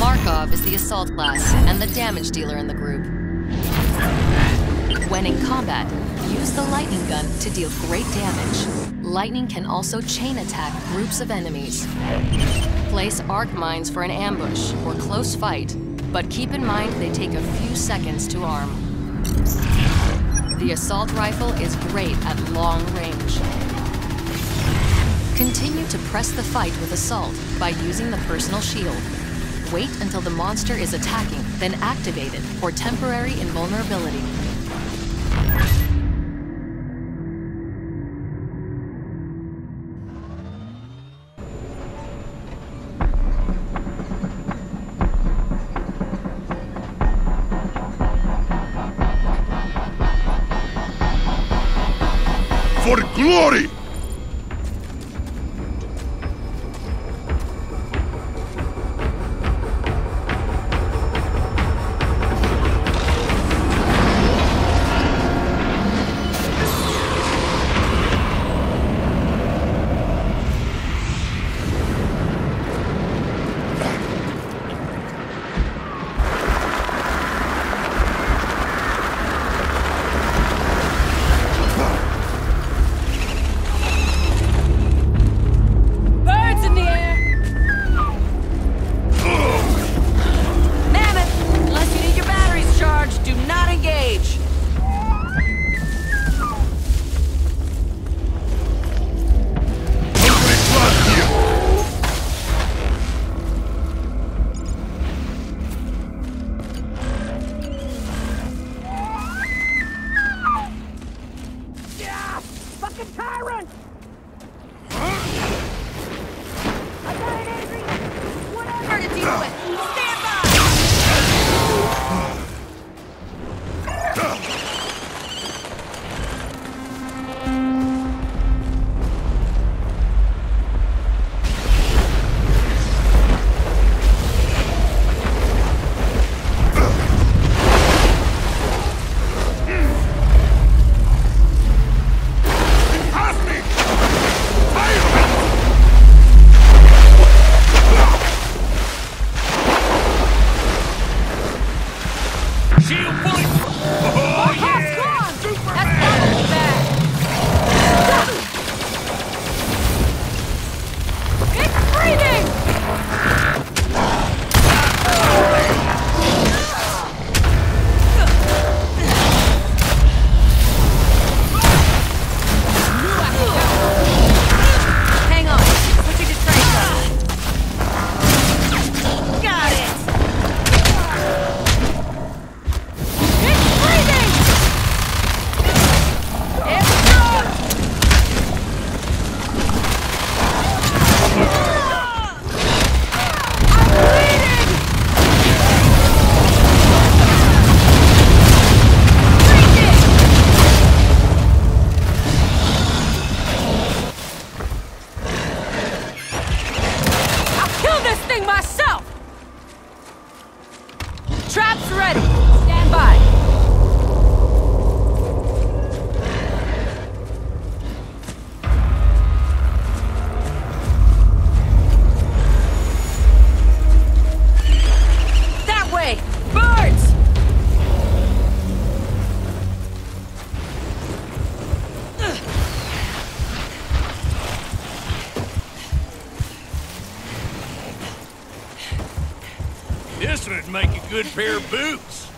Markov is the assault class and the damage dealer in the group. When in combat, use the lightning gun to deal great damage. Lightning can also chain attack groups of enemies. Place arc mines for an ambush or close fight, but keep in mind they take a few seconds to arm. The assault rifle is great at long range. Continue to press the fight with assault by using the personal shield. Wait until the monster is attacking, then activate it for temporary invulnerability. For glory! Tyrant! I got it, Adrian! Whatever to deal with! Stand by! Traps ready! Stand by! That way! Birds! This would make a good pair of boots.